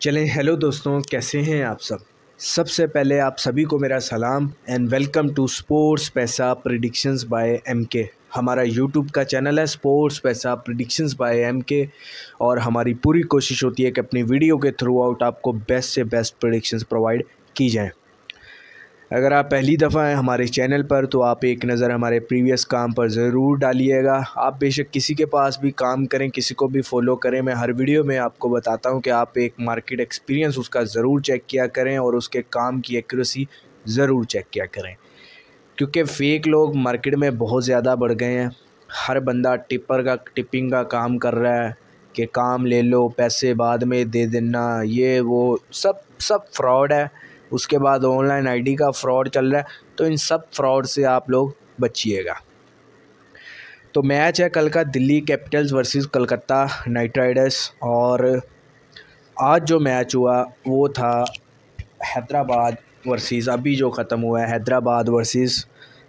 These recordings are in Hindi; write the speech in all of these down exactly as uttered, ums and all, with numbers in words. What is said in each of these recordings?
चलें, हेलो दोस्तों, कैसे हैं आप सब। सबसे पहले आप सभी को मेरा सलाम and welcome to sports Paisa predictions by MK. हमारा यूट्यूब का चैनल है sports Paisa predictions by MK और हमारी पूरी कोशिश होती है कि अपनी वीडियो के थ्रू आउट आपको बेस्ट से बेस्ट प्रेडिक्शंस प्रोवाइड की जाएं। अगर आप पहली दफ़ा हैं हमारे चैनल पर तो आप एक नज़र हमारे प्रीवियस काम पर ज़रूर डालिएगा। आप बेशक किसी के पास भी काम करें, किसी को भी फॉलो करें, मैं हर वीडियो में आपको बताता हूं कि आप एक मार्केट एक्सपीरियंस उसका ज़रूर चेक किया करें और उसके काम की एक्यूरेसी ज़रूर चेक किया करें, क्योंकि फ़ेक लोग मार्केट में बहुत ज़्यादा बढ़ गए हैं। हर बंदा टिपर का टिपिंग का काम कर रहा है कि काम ले लो, पैसे बाद में दे देना, ये वो सब सब फ्रॉड है। उसके बाद ऑनलाइन आईडी का फ्रॉड चल रहा है, तो इन सब फ्रॉड से आप लोग बचिएगा। तो मैच है कल का Delhi Capitals versus Kolkata Knight Riders, और आज जो मैच हुआ वो था हैदराबाद वर्सेस, अभी जो ख़त्म हुआ है Hyderabad versus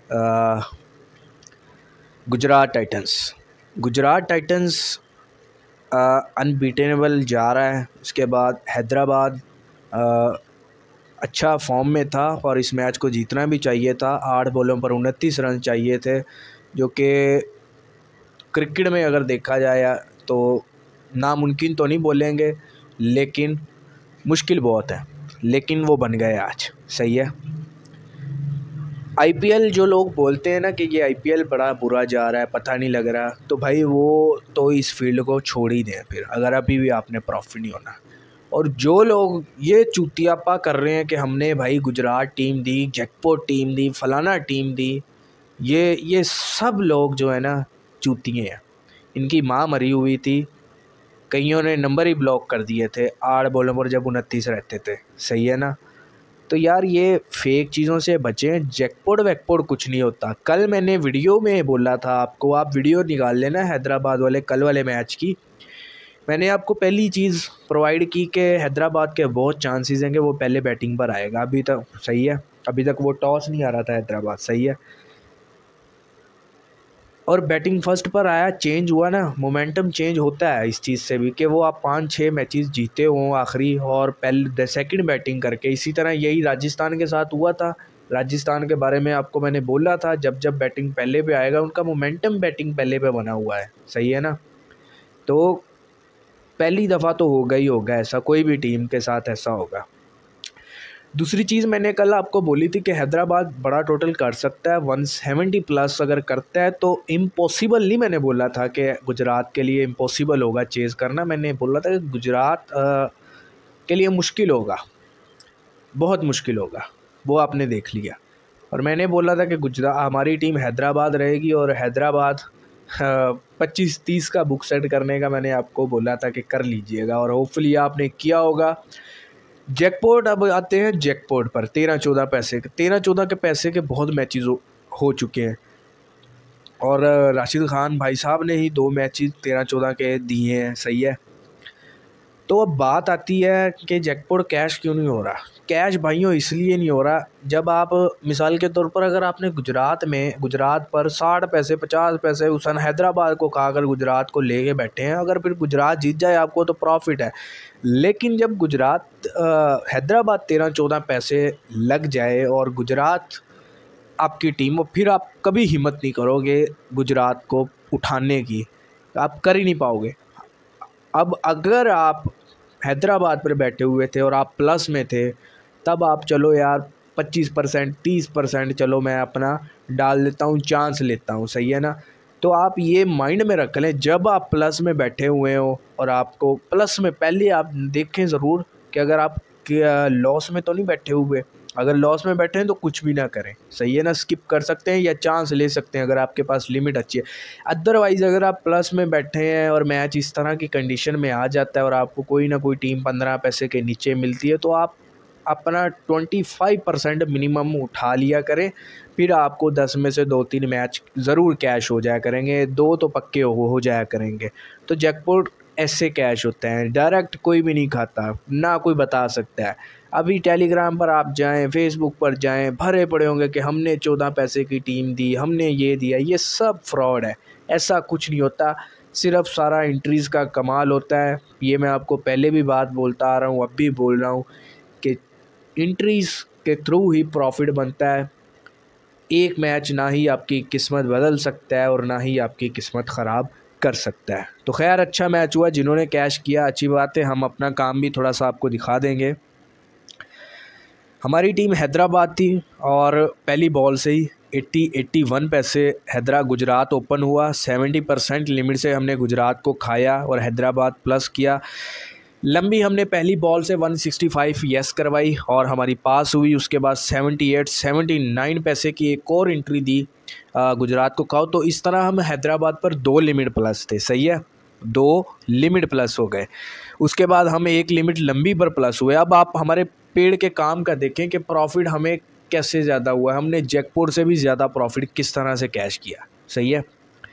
Gujarat Titans. Gujarat Titans unbeatable जा रहा है। उसके बाद हैदराबाद आ, अच्छा फॉर्म में था और इस मैच को जीतना भी चाहिए था। आठ बॉलों पर उनतीस रन चाहिए थे, जो कि क्रिकेट में अगर देखा जाए तो नामुमकिन तो नहीं बोलेंगे, लेकिन मुश्किल बहुत है, लेकिन वो बन गए आज। सही है। आईपीएल जो लोग बोलते हैं ना कि ये आईपीएल बड़ा बुरा जा रहा है, पता नहीं लग रहा, तो भाई वो तो इस फील्ड को छोड़ ही दें फिर, अगर अभी भी आपने प्रॉफिट नहीं होना। और जो लोग ये चूतियापा कर रहे हैं कि हमने भाई गुजरात टीम दी, जैकपॉट टीम दी, फलाना टीम दी, ये ये सब लोग जो है ना चूतिए हैं। इनकी माँ मरी हुई थी, कईयों ने नंबर ही ब्लॉक कर दिए थे आठ बॉलों पर जब उनतीस रहते थे। सही है ना। तो यार ये फेक चीज़ों से बचें। जैकपॉट वैकपॉट कुछ नहीं होता। कल मैंने वीडियो में बोला था आपको, आप वीडियो निकाल लेना हैदराबाद वाले कल वाले मैच की। मैंने आपको पहली चीज़ प्रोवाइड की कि हैदराबाद के बहुत चांसेस हैं कि वो पहले बैटिंग पर आएगा। अभी तक सही है, अभी तक वो टॉस नहीं आ रहा था हैदराबाद। सही है, और बैटिंग फर्स्ट पर आया, चेंज हुआ ना, मोमेंटम चेंज होता है इस चीज़ से भी कि वो आप पाँच छः मैचेस जीते हों आखिरी और पहले सेकंड बैटिंग करके। इसी तरह यही राजस्थान के साथ हुआ था। राजस्थान के बारे में आपको मैंने बोला था, जब जब बैटिंग पहले पे आएगा उनका मोमेंटम बैटिंग पहले पे बना हुआ है। सही है ना। तो पहली दफ़ा तो होगा ही होगा ऐसा, कोई भी टीम के साथ ऐसा होगा। दूसरी चीज़ मैंने कल आपको बोली थी कि हैदराबाद बड़ा टोटल कर सकता है, एक सौ सत्तर प्लस अगर करता है तो इम्पॉसिबल नहीं, मैंने बोला था कि गुजरात के लिए इम्पॉसिबल होगा चेज़ करना। मैंने बोला था कि गुजरात आ, के लिए मुश्किल होगा, बहुत मुश्किल होगा, वो आपने देख लिया। और मैंने बोला था कि गुजरात हमारी टीम हैदराबाद रहेगी और हैदराबाद पच्चीस तीस का बुक सेट करने का मैंने आपको बोला था कि कर लीजिएगा, और होपफुली आपने किया होगा। जैकपॉट, अब आते हैं जैकपॉट पर। तेरह चौदह पैसे के तेरह चौदह के पैसे के बहुत मैचेस हो, हो चुके हैं, और राशिद खान भाई साहब ने ही दो मैचेस तेरह चौदह के दिए हैं। सही है। तो अब बात आती है कि जैकपॉट कैश क्यों नहीं हो रहा। कैश भाइयों इसलिए नहीं हो रहा, जब आप मिसाल के तौर पर अगर आपने गुजरात में गुजरात पर साठ पैसे पचास पैसे उसन हैदराबाद को कहा, अगर गुजरात को लेके बैठे हैं, अगर फिर गुजरात जीत जाए आपको तो प्रॉफिट है। लेकिन जब गुजरात हैदराबाद तेरह चौदह पैसे लग जाए और गुजरात आपकी टीम, और फिर आप कभी हिम्मत नहीं करोगे गुजरात को उठाने की, आप कर ही नहीं पाओगे। अब अगर आप हैदराबाद पर बैठे हुए थे और आप प्लस में थे, तब आप चलो यार पच्चीस परसेंट तीस परसेंट चलो मैं अपना डाल देता हूँ, चांस लेता हूँ। सही है ना। तो आप ये माइंड में रख लें, जब आप प्लस में बैठे हुए हो और आपको प्लस में, पहले आप देखें ज़रूर कि अगर आप लॉस में तो नहीं बैठे हुए। अगर लॉस में बैठे हैं तो कुछ भी ना करें। सही है ना। स्किप कर सकते हैं या चांस ले सकते हैं अगर आपके पास लिमिट अच्छी है। अदरवाइज़ अगर आप प्लस में बैठे हैं और मैच इस तरह की कंडीशन में आ जाता है और आपको कोई ना कोई टीम पंद्रह पैसे के नीचे मिलती है, तो आप अपना पच्चीस परसेंट मिनिमम उठा लिया करें। फिर आपको दस में से दो तीन मैच ज़रूर कैश हो जाया करेंगे, दो तो पक्के हो, हो जाया करेंगे। तो जैकपॉट ऐसे कैश होते हैं, डायरेक्ट कोई भी नहीं खाता, ना कोई बता सकता है। अभी टेलीग्राम पर आप जाएं, फेसबुक पर जाएं, भरे पड़े होंगे कि हमने चौदह पैसे की टीम दी, हमने ये दिया। ये सब फ्रॉड है, ऐसा कुछ नहीं होता। सिर्फ सारा एंट्रीज़ का कमाल होता है। ये मैं आपको पहले भी बात बोलता आ रहा हूँ, अब भी बोल रहा हूँ कि एंट्रीज़ के थ्रू ही प्रॉफिट बनता है। एक मैच ना ही आपकी किस्मत बदल सकता है और ना ही आपकी किस्मत ख़राब कर सकता है। तो खैर अच्छा मैच हुआ, जिन्होंने कैश किया अच्छी बात है। हम अपना काम भी थोड़ा सा आपको दिखा देंगे। हमारी टीम हैदराबाद थी और पहली बॉल से ही अस्सी इक्यासी पैसे हैदरा गुजरात ओपन हुआ। सत्तर परसेंट लिमिट से हमने गुजरात को खाया और हैदराबाद प्लस किया। लंबी हमने पहली बॉल से एक सौ पैंसठ यस करवाई और हमारी पास हुई। उसके बाद अठहत्तर उन्यासी पैसे की एक और एंट्री दी गुजरात को खाओ। तो इस तरह हम हैदराबाद पर दो लिमिट प्लस थे, सही है, दो लिमिट प्लस हो गए। उसके बाद हम एक लिमिट लंबी पर प्लस हुए। अब आप हमारे पेड़ के काम का देखें कि प्रॉफिट हमें कैसे ज़्यादा हुआ। हमने जैकपॉट से भी ज़्यादा प्रॉफिट किस तरह से कैश किया, सही है।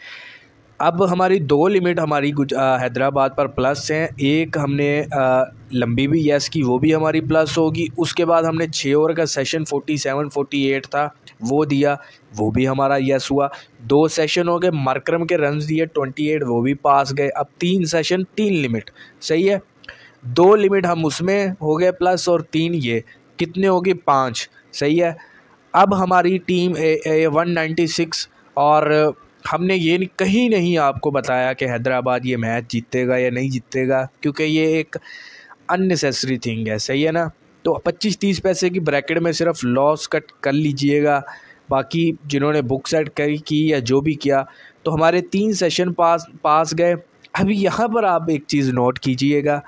अब हमारी दो लिमिट हमारी हैदराबाद पर प्लस हैं। एक हमने आ, लंबी भी यस की, वो भी हमारी प्लस होगी। उसके बाद हमने छः ओवर का सेशन सैंतालीस अड़तालीस था वो दिया, वो भी हमारा यस हुआ। दो सेशन हो गए, मार्करम के रन्स दिए अट्ठाईस, वो भी पास गए। अब तीन सेशन तीन लिमिट, सही है। दो लिमिट हम उसमें हो गए प्लस और तीन ये, कितने हो गए, पाँच, सही है। अब हमारी टीम ए, ए, एक सौ छियानवे और हमने ये कहीं नहीं आपको बताया कि हैदराबाद ये मैच जीतेगा या नहीं जीतेगा, क्योंकि ये एक अननेसेसरी थिंग है, सही है ना। तो पच्चीस तीस पैसे की ब्रैकेट में सिर्फ लॉस कट कर लीजिएगा। बाकी जिन्होंने बुक सेट करी की या जो भी किया, तो हमारे तीन सेशन पास पास गए। अभी यहाँ पर आप एक चीज़ नोट कीजिएगा,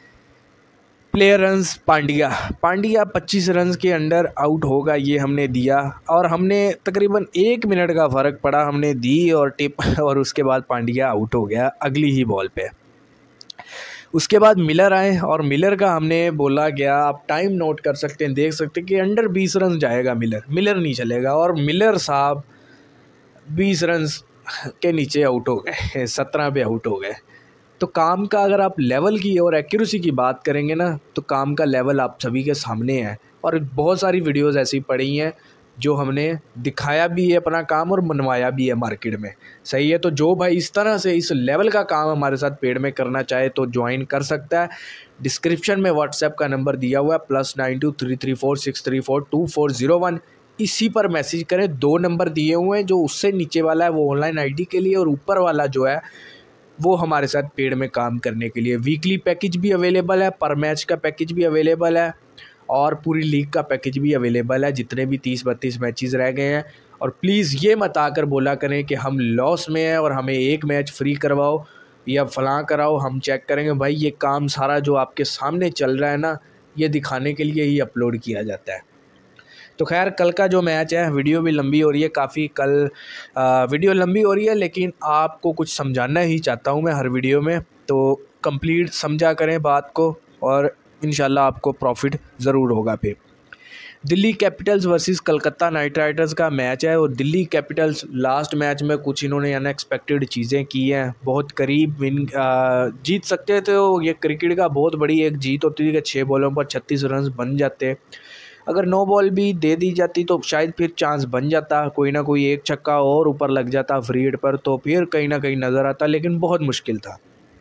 प्लेयर रन्स पांड्या पांड्या पच्चीस रन्स के अंडर आउट होगा, ये हमने दिया और हमने तकरीबन एक मिनट का फ़र्क पड़ा, हमने दी और टिप और उसके बाद पांड्या आउट हो गया अगली ही बॉल पे। उसके बाद मिलर आए और मिलर का हमने बोला गया, आप टाइम नोट कर सकते हैं, देख सकते हैं कि अंडर बीस रन जाएगा मिलर, मिलर नहीं चलेगा। और मिलर साहब बीस रन के नीचे आउट हो गए, सत्रह पे आउट हो गए। तो काम का अगर आप लेवल की और एक्यूरेसी की बात करेंगे ना, तो काम का लेवल आप सभी के सामने है। और बहुत सारी वीडियोस ऐसी पड़ी हैं जो हमने दिखाया भी है अपना काम और मनवाया भी है मार्केट में, सही है। तो जो भाई इस तरह से इस लेवल का काम हमारे साथ पेड़ में करना चाहे तो ज्वाइन कर सकता है। डिस्क्रिप्शन में व्हाट्सएप का नंबर दिया हुआ है, plus nine two three three four six three four two four zero one. इसी पर मैसेज करें। दो नंबर दिए हुए हैं, जो उससे नीचे वाला है वो ऑनलाइन आईडी के लिए और ऊपर वाला जो है वो हमारे साथ पेड़ में काम करने के लिए। वीकली पैकेज भी अवेलेबल है, पर मैच का पैकेज भी अवेलेबल है और पूरी लीग का पैकेज भी अवेलेबल है, जितने भी तीस बत्तीस मैचेस रह गए हैं। और प्लीज़ ये मत आकर बोला करें कि हम लॉस में हैं और हमें एक मैच फ्री करवाओ या फलां कराओ, हम चेक करेंगे। भाई ये काम सारा जो आपके सामने चल रहा है ना, ये दिखाने के लिए ही अपलोड किया जाता है। तो खैर कल का जो मैच है, वीडियो भी लंबी हो रही है काफ़ी, कल आ, वीडियो लंबी हो रही है लेकिन आपको कुछ समझाना ही चाहता हूँ मैं हर वीडियो में, तो कंप्लीट समझा करें बात को और इंशाल्लाह आपको प्रॉफिट ज़रूर होगा। फिर Delhi Capitals versus Kolkata Knight Riders का मैच है और दिल्ली कैपिटल्स लास्ट मैच में कुछ इन्होंने अनएक्सपेक्टेड चीज़ें की हैं, बहुत करीब विन जीत सकते थे। तो ये क्रिकेट का बहुत बड़ी एक जीत होती थी कि छः बॉलों पर छत्तीस रन बन जाते। अगर नो बॉल भी दे दी जाती तो शायद फिर चांस बन जाता, कोई ना कोई एक छक्का और ऊपर लग जाता फ्री हिट पर, तो फिर कहीं ना कहीं नज़र आता, लेकिन बहुत मुश्किल था।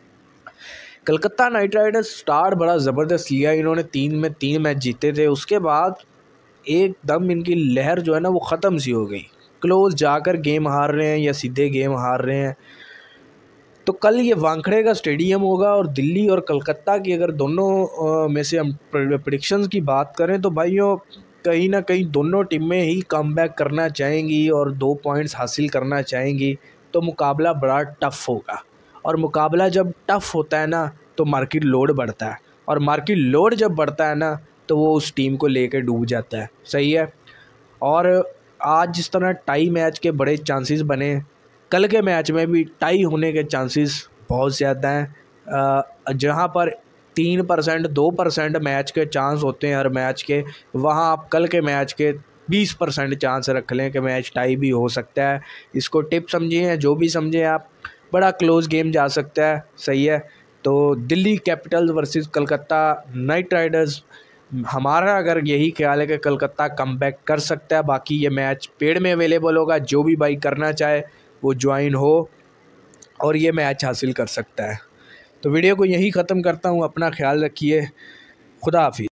कलकत्ता नाइट राइडर्स स्टार्ट बड़ा ज़बरदस्त लिया इन्होंने, तीन में तीन मैच जीते थे। उसके बाद एकदम इनकी लहर जो है ना वो ख़त्म सी हो गई, क्लोज जाकर गेम हार रहे हैं या सीधे गेम हार रहे हैं। तो कल ये वानखेड़े का स्टेडियम होगा और दिल्ली और कलकत्ता की अगर दोनों में से हम प्रेडिक्शंस की बात करें तो भाइयों कहीं ना कहीं दोनों टीमें ही कमबैक करना चाहेंगी और दो पॉइंट्स हासिल करना चाहेंगी। तो मुकाबला बड़ा टफ़ होगा और मुकाबला जब टफ़ होता है ना तो मार्केट लोड बढ़ता है और मार्केट लोड जब बढ़ता है ना तो वो उस टीम को लेकर डूब जाता है, सही है। और आज जिस तरह टाई मैच के बड़े चांसेस बने, कल के मैच में भी टाई होने के चांसेस बहुत ज़्यादा हैं। जहां पर तीन परसेंट दो परसेंट मैच के चांस होते हैं हर मैच के, वहां आप कल के मैच के बीस परसेंट चांस रख लें कि मैच टाई भी हो सकता है। इसको टिप समझिए, जो भी समझें आप, बड़ा क्लोज गेम जा सकता है, सही है। तो Delhi Capitals versus Kolkata Knight Riders, हमारा अगर यही ख्याल है कि कलकत्ता कमबैक कर सकता है। बाकी ये मैच पेड में अवेलेबल होगा, जो भी भाई करना चाहे वो ज्वाइन हो और ये मैच हासिल कर सकता है। तो वीडियो को यहीं ख़त्म करता हूँ। अपना ख्याल रखिए। खुदा हाफिज़।